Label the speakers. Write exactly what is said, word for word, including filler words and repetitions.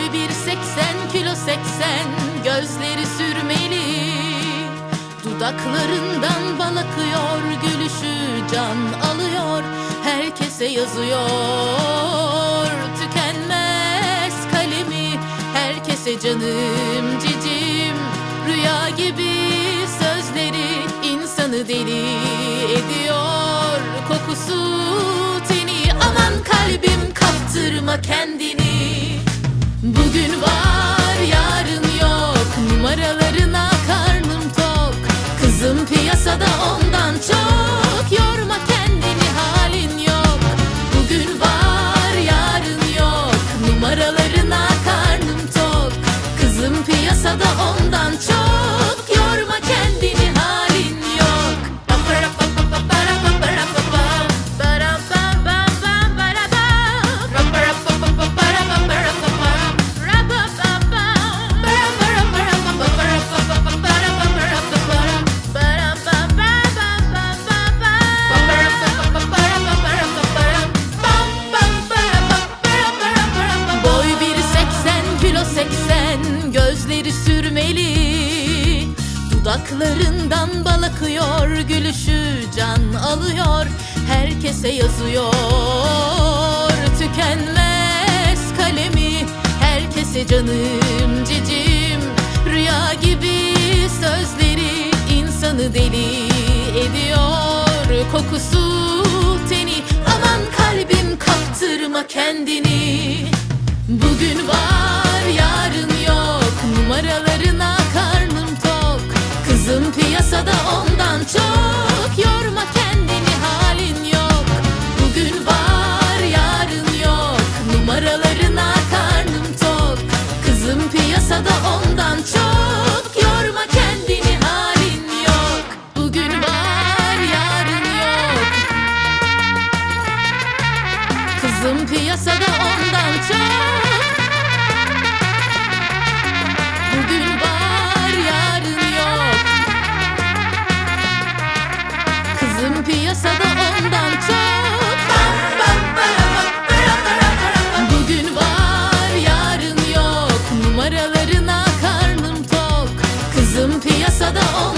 Speaker 1: Boy bir seksen, kilo seksen, gözleri sürmeli. Dudaklarından bal akıyor, gülüşü can alıyor. Herkese yazıyor, tükenmez kalemi. Herkese canım cicim, rüya gibi sözleri insanı deli ediyor. Kokusu teni, aman kalbim kaptırma kendini. Bugün var yarın yok, numaralarına karnım tok. Kızım piyasada ondan çok, yorma kendini halin yok. Bugün var yarın yok, numaralarına karnım tok. Kızım piyasada ondan çok, yorma kendini halin yok. Gözleri sürmeli. Dudaklarından bal akıyor, gülüşü can alıyor. Herkese yazıyor, tükenmez kalemi. Herkese canım cicim, rüya gibi sözleri insanı deli ediyor. Kokusu teni, aman kalbim kaptırma kendini. Bugün var yarın yok, numaralarına karnım tok. Kızım piyasada ondan çok, yorma kendini halin yok. Bugün var yarın yok, numaralarına karnım tok. Kızım piyasada ondan çok, yorma kendini halin yok. Bugün var yarın yok, kızım piyasada ondan çok. Piyasada ondan çok. Bugün var yarın yok, numaralarına karnım tok. Kızım piyasada ondan çok.